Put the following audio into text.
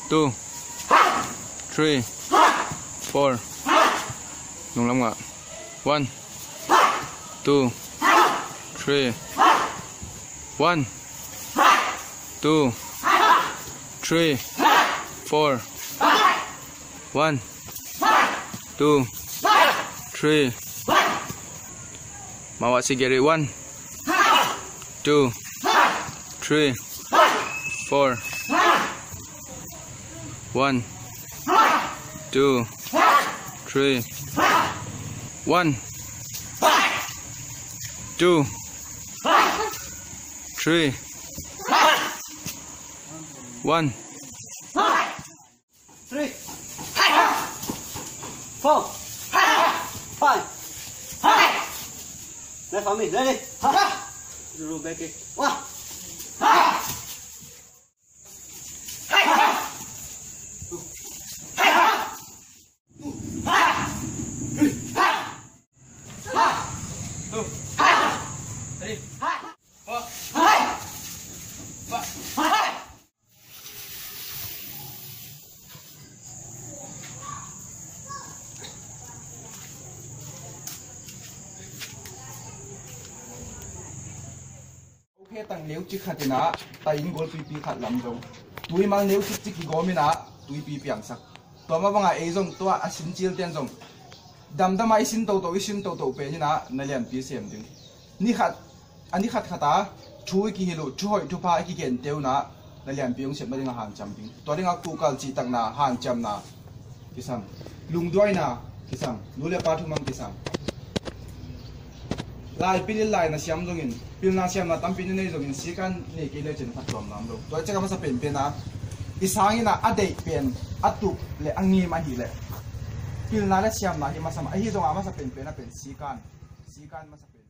2 3 4 nung lắm ngạ 1 2 3 1 2 3 4 1 2 3 Mawa si Gary 1 2 3 4 1 2 3 1 2 3 1 3 4 5 Let's follow me. Ready? Roll back it. 1 tăng nếu chỉ khát na tay in gol pi khát lắm rồi tui mang nếu chỉ chỉ gom na tui pi piang sak to ma banga e jong to a sin chil ten jong dam dam ai sin to pe ni na na lian pi sem ding ni khat ani khat khata chui ki hilu choi thu pa ki gen teu na na lian pi ong sem na ding hang cham ding to ding ak tu kal chi tak na hang cham na kisam lung doi na kisam nule pa thu mang kisam lai pilil lai na siam dongin pil na siam na tampin nei dongin sikan nei ke le chen phat tom nam do to chaka masa pen pen na isangi na ade pen atup le angi ma hi le pil na le siam na hi masa ma hi dong ama sa pen pen na pen sikan masa pen